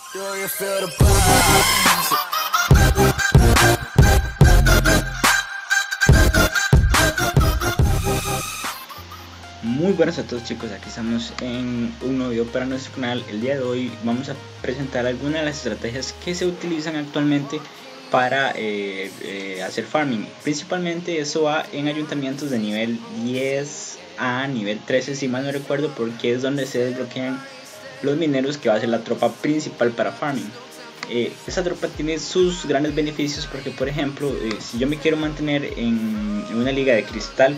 Muy buenas a todos, chicos, aquí estamos en un nuevo video para nuestro canal. El día de hoy vamos a presentar algunas de las estrategias que se utilizan actualmente para hacer farming. Principalmente eso va en ayuntamientos de nivel 10 a nivel 13, si mal no recuerdo, porque es donde se desbloquean los mineros, que va a ser la tropa principal para farming. Esa tropa tiene sus grandes beneficios porque, por ejemplo, si yo me quiero mantener en una liga de cristal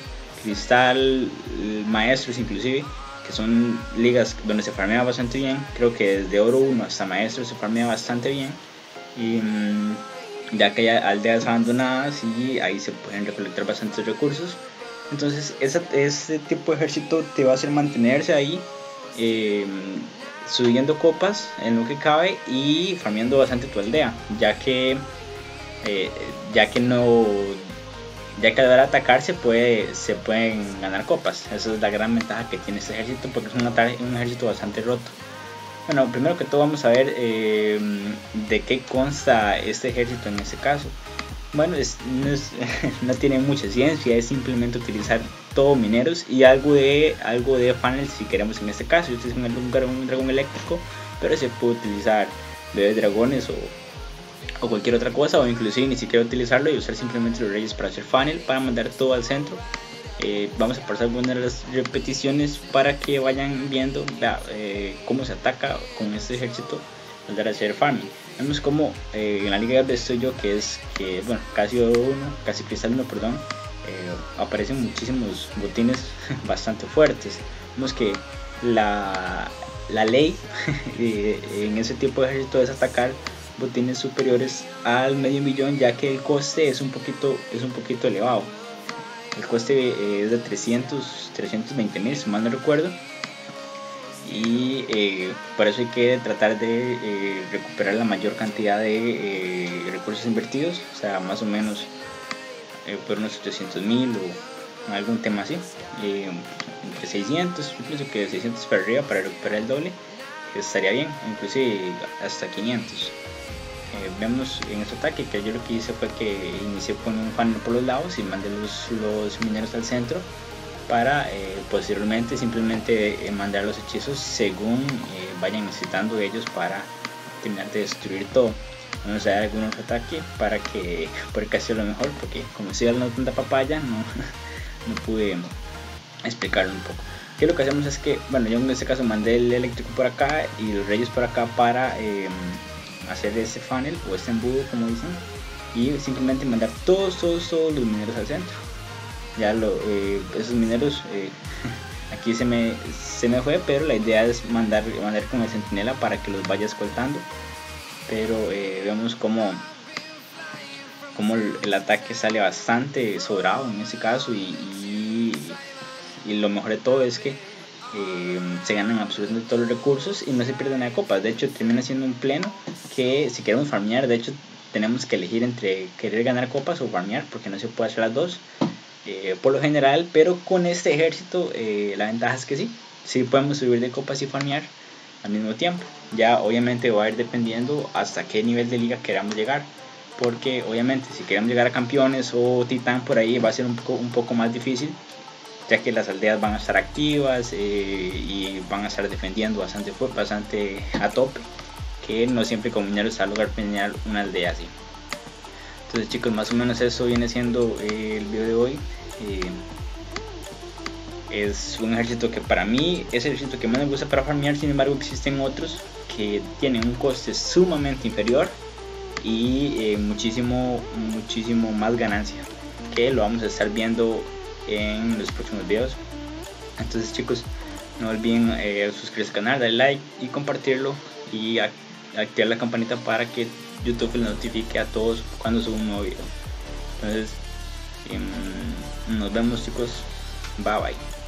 maestros inclusive, que son ligas donde se farmea bastante bien, creo que desde oro 1 hasta maestro se farmea bastante bien, y ya que hay aldeas abandonadas y ahí se pueden recolectar bastantes recursos. Entonces ese tipo de ejército te va a hacer mantenerse ahí, subiendo copas en lo que cabe y farmeando bastante tu aldea, ya que a la hora de atacar se pueden ganar copas. Esa es la gran ventaja que tiene este ejército, porque es un ejército bastante roto. Bueno, primero que todo vamos a ver de qué consta este ejército en este caso. Bueno, no tiene mucha ciencia, es simplemente utilizar todo mineros y algo de funnels si queremos. En este caso yo estoy usando un dragón eléctrico, pero se puede utilizar bebés dragones o cualquier otra cosa, o inclusive ni siquiera utilizarlo y usar simplemente los reyes para hacer funnel, para mandar todo al centro. Vamos a pasar algunas de las repeticiones para que vayan viendo cómo se ataca con este ejército al dar a hacer farming. Vemos como en la liga donde estoy yo, que bueno, casi oro 1, casi cristal 1, perdón, aparecen muchísimos botines bastante fuertes. Vemos que la ley en ese tipo de ejército es atacar botines superiores al medio millón, ya que el coste es un poquito elevado. El coste es de 320 mil, si mal no recuerdo, y por eso hay que tratar de recuperar la mayor cantidad de recursos invertidos, o sea, más o menos por unos 800 mil o algún tema así, entre 600, yo pienso que de 600 para arriba para recuperar el doble estaría bien, inclusive hasta 500. Vemos en este ataque que yo lo que hice fue que inicié con un funnel por los lados y mandé los mineros al centro para posteriormente simplemente mandar los hechizos según vayan necesitando ellos para terminar de destruir todo. Vamos a dar algunos ataques para que hacerlo mejor, porque como estoy dando tanta papaya no pude explicarlo un poco. Que lo que hacemos es que, bueno, yo en este caso mandé el eléctrico por acá y los reyes por acá para hacer este funnel o este embudo, como dicen, y simplemente mandar todos los mineros al centro. Ya esos mineros aquí se me fue, pero la idea es mandar con el centinela para que los vaya escoltando. Pero vemos como el ataque sale bastante sobrado en este caso, y lo mejor de todo es que se ganan absolutamente todos los recursos y no se pierden nada de copas. De hecho, termina siendo un pleno que, si queremos farmear, de hecho tenemos que elegir entre querer ganar copas o farmear, porque no se puede hacer las dos por lo general. Pero con este ejército la ventaja es que sí podemos subir de copas y farmear al mismo tiempo. Ya obviamente va a ir dependiendo hasta qué nivel de liga queramos llegar, porque obviamente si queremos llegar a campeones o titán, por ahí va a ser un poco más difícil, ya que las aldeas van a estar activas y van a estar defendiendo bastante a tope, que no siempre con mineros está a lograr pelear una aldea así. Entonces, chicos, más o menos eso viene siendo el video de hoy. Es un ejército que para mí es el ejército que más me gusta para farmear. Sin embargo, existen otros que tienen un coste sumamente inferior y muchísimo más ganancia, que lo vamos a estar viendo en los próximos videos. Entonces, chicos, no olviden suscribirse al canal, darle like y compartirlo, y activar la campanita para que YouTube les notifique a todos cuando suba un nuevo video. Entonces, nos vemos, chicos, bye bye.